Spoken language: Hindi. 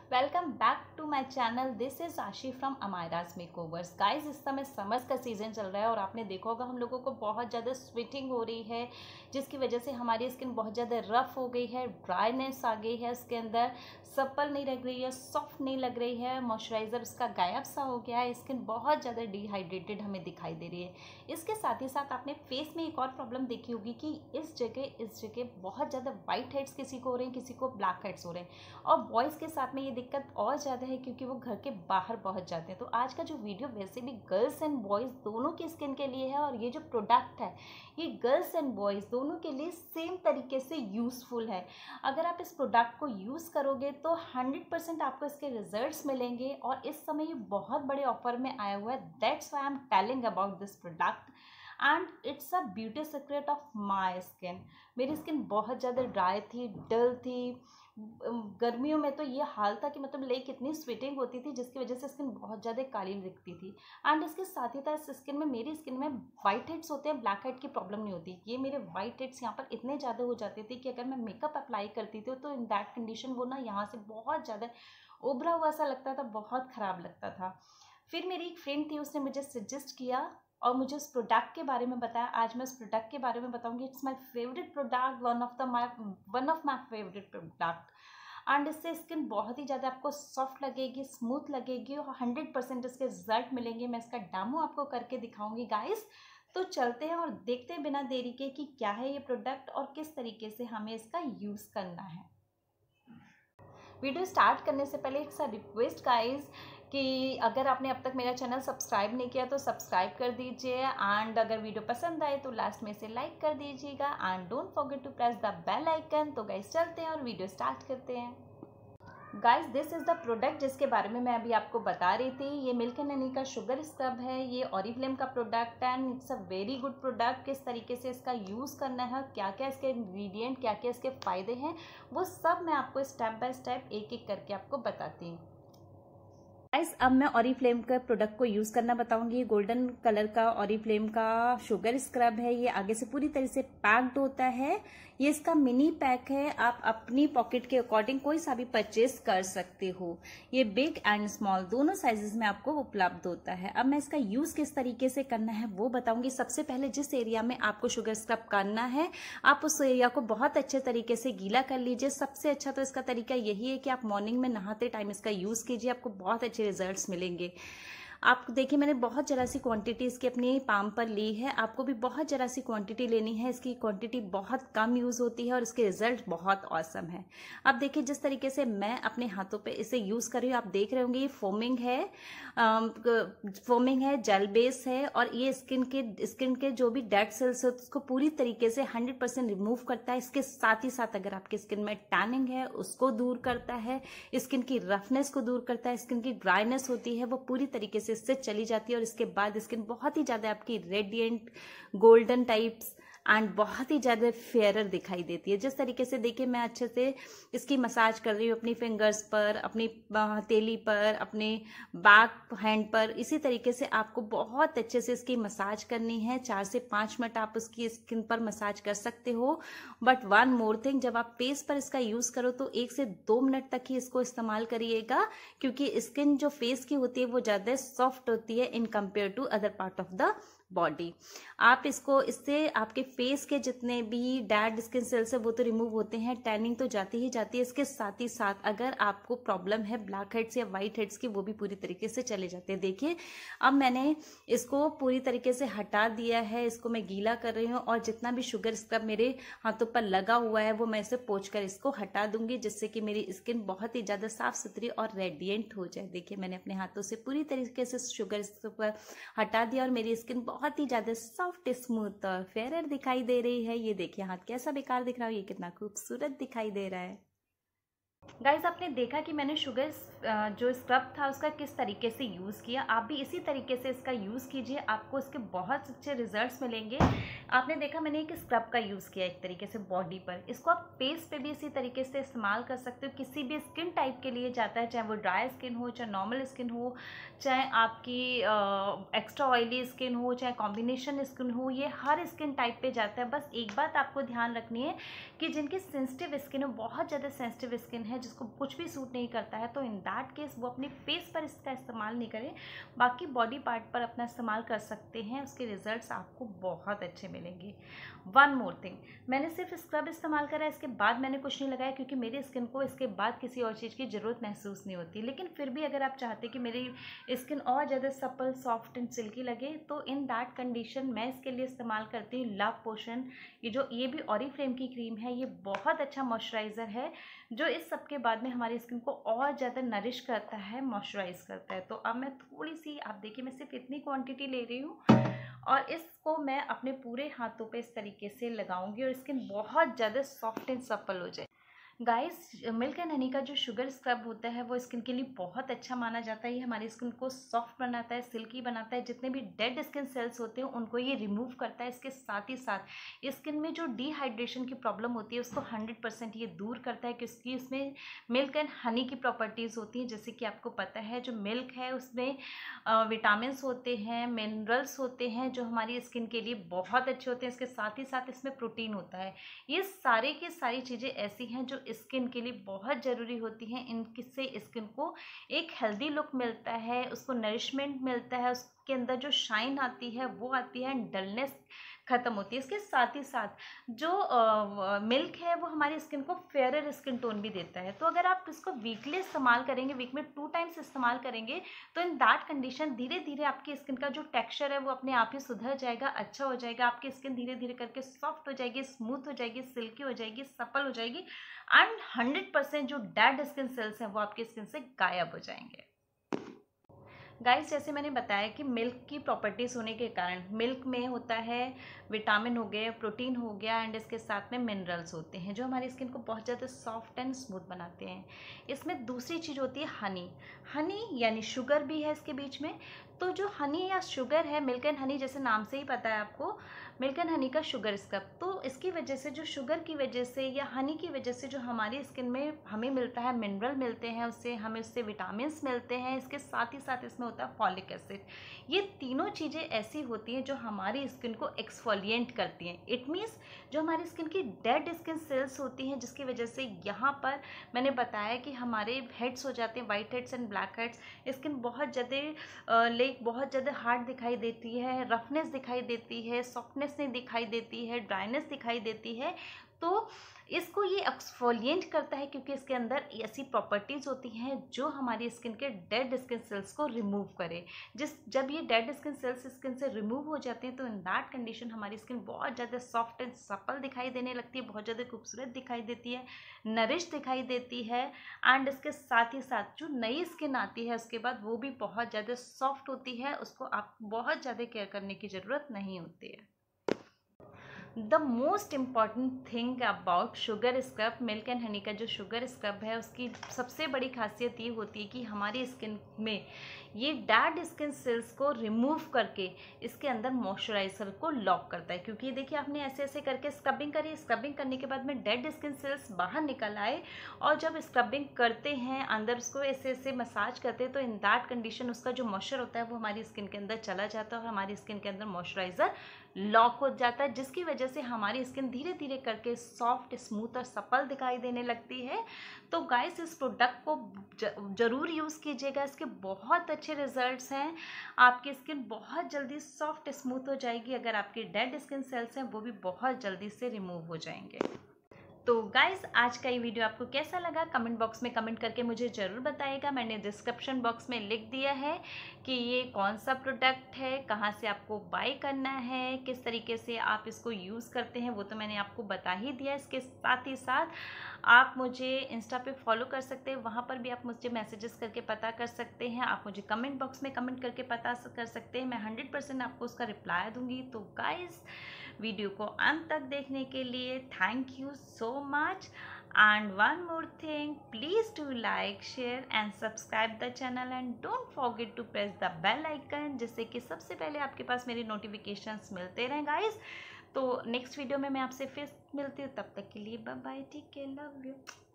Welcome back to my channel. This is Ashi from Amaira's makeovers. Guys, इस समय समर्स का सीज़न चल रहा है और आपने देखा होगा हम लोगों को बहुत ज़्यादा स्वेटिंग हो रही है, जिसकी वजह से हमारी स्किन बहुत ज़्यादा रफ हो गई है, ड्राइनेस आ गई है, इसके अंदर सप्पल नहीं लग रही है, सॉफ्ट नहीं लग रही है, मॉइस्चराइजर उसका गायब सा हो गया है, स्किन बहुत ज़्यादा डिहाइड्रेटेड हमें दिखाई दे रही है। इसके साथ ही साथ आपने फेस में एक और प्रॉब्लम देखी होगी कि इस जगह बहुत ज़्यादा वाइट हेड्स किसी को हो रहे हैं, किसी को ब्लैक हेड्स हो रहे हैं। और बॉयज़ के साथ में ये दिक्कत और ज़्यादा है क्योंकि वो घर के बाहर पहुंच जाते हैं। तो आज का जो वीडियो वैसे भी गर्ल्स एंड बॉयज़ दोनों की स्किन के लिए है और ये जो प्रोडक्ट है ये गर्ल्स एंड बॉयज़ दोनों के लिए सेम तरीके से यूज़फुल है। अगर आप इस प्रोडक्ट को यूज़ करोगे तो 100% आपको इसके रिजल्ट्स मिलेंगे और इस समय ये बहुत बड़े ऑफर में आया हुआ है। That's why I am telling about this product and it's a beauty secret of my skin. मेरी स्किन बहुत ज़्यादा ड्राई थी, डल थी। गर्मियों में तो ये हाल था कि मतलब लाइक इतनी स्वेटिंग होती थी जिसकी वजह से स्किन बहुत ज़्यादा काली दिखती थी। एंड इसके साथ ही साथ स्किन में मेरी स्किन में वाइट हेड्स होते हैं, ब्लैक हेड की प्रॉब्लम नहीं होती। ये मेरे वाइट हेड्स यहाँ पर इतने ज़्यादा हो जाते थे कि अगर मैं मेकअप अप्लाई करती थी तो इन दैट कंडीशन वो ना यहाँ से बहुत ज़्यादा उभरा हुआ सा लगता था, बहुत ख़राब लगता था। फिर मेरी एक फ्रेंड थी, उसने मुझे सजेस्ट किया और मुझे उस प्रोडक्ट के बारे में बताया। आज मैं उस प्रोडक्ट के बारे में बताऊंगी। It's my favourite product, one of my favourite product. And इससे स्किन बहुत ही ज़्यादा आपको सॉफ्ट लगेगी, स्मूथ लगेगी और 100% इसके रिजल्ट मिलेंगे। मैं इसका डेमो आपको करके दिखाऊंगी गाइस। तो चलते हैं और देखते हैं बिना देरी के कि क्या है ये प्रोडक्ट और किस तरीके से हमें इसका यूज़ करना है। वीडियो स्टार्ट करने से पहले इट्स अ रिक्वेस्ट गाइस कि अगर आपने अब तक मेरा चैनल सब्सक्राइब नहीं किया तो सब्सक्राइब कर दीजिए एंड अगर वीडियो पसंद आए तो लास्ट में से लाइक कर दीजिएगा and don't forget to press the bell icon. तो गाइस चलते हैं और वीडियो स्टार्ट करते हैं। Guys, this is the product जिसके बारे में मैं अभी आपको बता रही थी। ये मिल्क एंड हनी का शुगर स्क्रब है। ये ऑरिफ्लेम का प्रोडक्ट है and it's a very good product. किस तरीके से इसका यूज़ करना है, क्या क्या इसके इंग्रेडिएंट, क्या क्या इसके फ़ायदे हैं, वो सब मैं आपको स्टेप बाय स्टेप एक एक करके आपको बताती हूँ। गाइस, अब मैं ऑरिफ्लेम का प्रोडक्ट को यूज़ करना बताऊंगी। गोल्डन कलर का ऑरिफ्लेम का शुगर स्क्रब है। ये आगे से पूरी तरह से पैक्ड होता है। ये इसका मिनी पैक है। आप अपनी पॉकेट के अकॉर्डिंग कोई सा भी परचेज कर सकते हो। ये बिग एंड स्मॉल दोनों साइजेस में आपको उपलब्ध होता है। अब मैं इसका यूज़ किस तरीके से करना है वो बताऊंगी। सबसे पहले जिस एरिया में आपको शुगर स्क्रब करना है आप उस एरिया को बहुत अच्छे तरीके से गीला कर लीजिए। सबसे अच्छा तो इसका तरीका यही है कि आप मॉर्निंग में नहाते टाइम इसका यूज़ कीजिए, आपको बहुत अच्छे रिजल्ट्स मिलेंगे। आप देखिए, मैंने बहुत जरा सी क्वांटिटी इसकी अपनी पाम पर ली है। आपको भी बहुत जरा सी क्वांटिटी लेनी है। इसकी क्वांटिटी बहुत कम यूज़ होती है और इसके रिजल्ट बहुत ऑसम है। अब देखिए, जिस तरीके से मैं अपने हाथों पे इसे यूज़ कर रही हूँ, आप देख रहे होंगे ये फोमिंग है, जेल बेस है और ये स्किन के जो भी डेड सेल्स है उसको पूरी तरीके से 100% रिमूव करता है। इसके साथ ही साथ अगर आपकी स्किन में टैनिंग है उसको दूर करता है, स्किन की रफनेस को दूर करता है, स्किन की ड्राइनेस होती है वो पूरी तरीके से इससे चली जाती है और इसके बाद स्किन बहुत ही ज़्यादा आपकी रेडिएंट गोल्डन टाइप्स एंड बहुत ही ज़्यादा फेयरर दिखाई देती है। जिस तरीके से देखिए मैं अच्छे से इसकी मसाज कर रही हूँ अपनी फिंगर्स पर, अपनी हथेली पर, अपने बैक हैंड पर। इसी तरीके से आपको बहुत अच्छे से इसकी मसाज करनी है। 4 से 5 मिनट आप उसकी स्किन पर मसाज कर सकते हो। बट वन मोर थिंग, जब आप फेस पर इसका यूज़ करो तो 1 से 2 मिनट तक ही इसको इस्तेमाल करिएगा क्योंकि स्किन जो फेस की होती है वो ज़्यादा सॉफ्ट होती है in compare to other part of the body. आप इससे आपके फेस के जितने भी डेड स्किन सेल्स है वो तो रिमूव होते हैं, टैनिंग तो जाती ही जाती है। इसके साथ ही साथ अगर आपको प्रॉब्लम है ब्लैक हेड्स या वाइट हेड्स की वो भी पूरी तरीके से चले जाते हैं। देखिए, अब मैंने इसको पूरी तरीके से हटा दिया है। इसको मैं गीला कर रही हूँ और जितना भी शुगर स्क्रब मेरे हाथों पर लगा हुआ है वो मैं इसे पोंछ कर इसको हटा दूंगी जिससे कि मेरी स्किन बहुत ही ज़्यादा साफ सुथरी और रेडिएंट हो जाए। देखिए, मैंने अपने हाथों से पूरी तरीके से शुगर स्क्रब हटा दिया और मेरी स्किन बहुत ही ज़्यादा सॉफ्ट, स्मूथ और फेयर दिखाई दे रही है। ये देखिए हाथ कैसा बेकार दिख रहा है, ये कितना खूबसूरत दिखाई दे रहा है। गाइज, आपने देखा कि मैंने शुगर जो स्क्रब था उसका किस तरीके से यूज़ किया। आप भी इसी तरीके से इसका यूज़ कीजिए, आपको इसके बहुत अच्छे रिजल्ट्स मिलेंगे। आपने देखा मैंने एक स्क्रब का यूज़ किया एक तरीके से बॉडी पर। इसको आप फेस पे भी इसी तरीके से इस्तेमाल कर सकते हो। किसी भी स्किन टाइप के लिए जाता है, चाहे वो ड्राई स्किन हो, चाहे नॉर्मल स्किन हो, चाहे आपकी एक्स्ट्रा ऑयली स्किन हो, चाहे कॉम्बिनेशन स्किन हो, ये हर स्किन टाइप पे जाता है। बस एक बात आपको ध्यान रखनी है कि जिनकी सेंसिटिव स्किन है, बहुत ज़्यादा सेंसिटिव स्किन है, है जिसको कुछ भी सूट नहीं करता है, तो इन दैट केस वो अपने फेस पर इसका इस्तेमाल नहीं करें, बाकी बॉडी पार्ट पर अपना इस्तेमाल कर सकते हैं। उसके रिजल्ट्स आपको बहुत अच्छे मिलेंगे। वन मोर थिंग, मैंने सिर्फ स्क्रब इस्तेमाल करा, इसके बाद मैंने कुछ नहीं लगाया, क्योंकि मेरी स्किन को इसके बाद किसी और चीज़ की ज़रूरत महसूस नहीं होती। लेकिन फिर भी अगर आप चाहते कि मेरी स्किन और ज़्यादा सपल, सॉफ्ट एंड सिल्की लगे, तो इन दैट कंडीशन मैं इसके लिए इस्तेमाल करती हूँ लव पोशन। ये भी ऑरिफ्लेम की क्रीम है। ये बहुत अच्छा मॉइस्चराइज़र है जो इस सब के बाद में हमारी स्किन को और ज़्यादा नरिश करता है, मॉइस्चराइज करता है। तो अब मैं थोड़ी सी, आप देखिए मैं सिर्फ इतनी क्वांटिटी ले रही हूँ और इसको मैं अपने पूरे हाथों पे इस तरीके से लगाऊंगी और स्किन बहुत ज़्यादा सॉफ्ट एंड सपल हो जाए। गाइस, मिल्क एंड हनी का जो शुगर स्क्रब होता है वो स्किन के लिए बहुत अच्छा माना जाता है। ये हमारी स्किन को सॉफ्ट बनाता है, सिल्की बनाता है। जितने भी डेड स्किन सेल्स होते हैं उनको ये रिमूव करता है। इसके साथ ही साथ स्किन में जो डिहाइड्रेशन की प्रॉब्लम होती है उसको 100% ये दूर करता है, क्योंकि इसमें मिल्क एंड हनी की प्रॉपर्टीज़ होती हैं। जैसे कि आपको पता है जो मिल्क है उसमें विटामिन्स होते हैं, मिनरल्स होते हैं जो हमारी स्किन के लिए बहुत अच्छे होते हैं। इसके साथ ही साथ इसमें प्रोटीन होता है। ये सारे की सारी चीज़ें ऐसी हैं जो स्किन के लिए बहुत ज़रूरी होती हैं। इनसे स्किन को एक हेल्दी लुक मिलता है, उसको नरिशमेंट मिलता है, उसके अंदर जो शाइन आती है वो आती है, डलनेस ख़त्म होती है। इसके साथ ही साथ जो मिल्क है वो हमारी स्किन को फेयरर स्किन टोन भी देता है। तो अगर आप इसको वीकली इस्तेमाल करेंगे, वीक में 2 टाइम्स इस्तेमाल करेंगे, तो इन दैट कंडीशन धीरे धीरे आपकी स्किन का जो टेक्सचर है वो अपने आप ही सुधर जाएगा, अच्छा हो जाएगा। आपकी स्किन धीरे धीरे करके सॉफ्ट हो जाएगी, स्मूथ हो जाएगी, सिल्की हो जाएगी, सपल हो जाएगी एंड 100% जो डेड स्किन सेल्स हैं वो आपकी स्किन से गायब हो जाएंगे। गाइस, जैसे मैंने बताया कि मिल्क की प्रॉपर्टीज़ होने के कारण, मिल्क में होता है विटामिन हो गए, प्रोटीन हो गया एंड इसके साथ में मिनरल्स होते हैं जो हमारी स्किन को बहुत ज़्यादा सॉफ्ट एंड स्मूथ बनाते हैं। इसमें दूसरी चीज़ होती है हनी। हनी यानी शुगर भी है इसके बीच में। तो जो हनी या शुगर है, मिल्क एंड हनी, जैसे नाम से ही पता है आपको, मिल्क एंड हनी का शुगर स्क्रब, तो इसकी वजह से, जो शुगर की वजह से या हनी की वजह से जो हमारी स्किन में हमें मिलता है, मिनरल मिलते हैं, उससे हमें उससे विटामिन्स मिलते हैं। इसके साथ ही साथ इसमें होता है फॉलिक एसिड। ये तीनों चीज़ें ऐसी होती हैं जो हमारी स्किन को एक्सफोलिएंट करती हैं। इट मीन्स जो हमारी स्किन की डेड स्किन सेल्स होती हैं, जिसकी वजह से यहाँ पर मैंने बताया कि हमारे हेड्स हो जाते हैं, whiteheads and blackheads. Skin बहुत ज़्यादा बहुत ज़्यादा हार्ड दिखाई देती है, रफनेस दिखाई देती है, सॉफ्टनेस नहीं दिखाई देती है, ड्राइनेस दिखाई देती है। तो इसको ये एक्सफोलिएंट करता है, क्योंकि इसके अंदर ऐसी प्रॉपर्टीज़ होती हैं जो हमारी स्किन के डेड स्किन सेल्स को रिमूव करे। जब ये डेड स्किन सेल्स स्किन से रिमूव हो जाते हैं, तो इन दैट कंडीशन हमारी स्किन बहुत ज़्यादा सॉफ्ट एंड सपल दिखाई देने लगती है, बहुत ज़्यादा खूबसूरत दिखाई देती है, नरिश दिखाई देती है एंड इसके साथ ही साथ जो नई स्किन आती है उसके बाद वो भी बहुत ज़्यादा सॉफ्ट होती है। उसको आप बहुत ज़्यादा केयर करने की ज़रूरत नहीं होती है। The most important thing about sugar scrub, milk and honey का जो शुगर स्क्रब है, उसकी सबसे बड़ी खासियत ये होती है कि हमारी स्किन में ये डेड स्किन सेल्स को रिमूव करके इसके अंदर मॉइस्चराइजर को लॉक करता है। क्योंकि देखिए आपने ऐसे ऐसे करके स्क्रबिंग करी, स्क्रबिंग करने के बाद में डेड स्किन सेल्स बाहर निकल आए, और जब स्क्रबिंग करते हैं अंदर उसको ऐसे ऐसे मसाज करते हैं, तो इन दैट कंडीशन उसका जो मॉइस्चर होता है वो हमारी स्किन के अंदर चला जाता है और हमारी स्किन के अंदर मॉइस्चराइजर लॉक हो जाता है, जिसकी वजह से हमारी स्किन धीरे धीरे करके सॉफ्ट, स्मूथ और सपल दिखाई देने लगती है। तो गाइस, इस प्रोडक्ट को ज़रूर यूज़ कीजिएगा। इसके बहुत अच्छे रिजल्ट्स हैं। आपकी स्किन बहुत जल्दी सॉफ्ट, स्मूथ हो जाएगी। अगर आपके डेड स्किन सेल्स हैं वो भी बहुत जल्दी से रिमूव हो जाएंगे। तो गाइस, आज का ये वीडियो आपको कैसा लगा कमेंट बॉक्स में कमेंट करके मुझे ज़रूर बताइएगा। मैंने डिस्क्रिप्शन बॉक्स में लिख दिया है कि ये कौन सा प्रोडक्ट है, कहाँ से आपको बाय करना है, किस तरीके से आप इसको यूज़ करते हैं, वो तो मैंने आपको बता ही दिया। इसके साथ ही साथ आप मुझे इंस्टा पे फॉलो कर सकते हैं, वहाँ पर भी आप मुझे मैसेजेस करके पता कर सकते हैं। आप मुझे कमेंट बॉक्स में कमेंट करके पता कर सकते हैं, मैं 100% आपको उसका रिप्लाई दूंगी। तो गाइस, वीडियो को अंत तक देखने के लिए thank you so much. And one more thing, please do like, share and subscribe the channel and don't forget to press the bell icon, जिससे कि सबसे पहले आपके पास मेरी नोटिफिकेशंस मिलते रहें गाइस। तो नेक्स्ट वीडियो में मैं आपसे फिर मिलती हूँ, तब तक के लिए bye bye, take care, love you.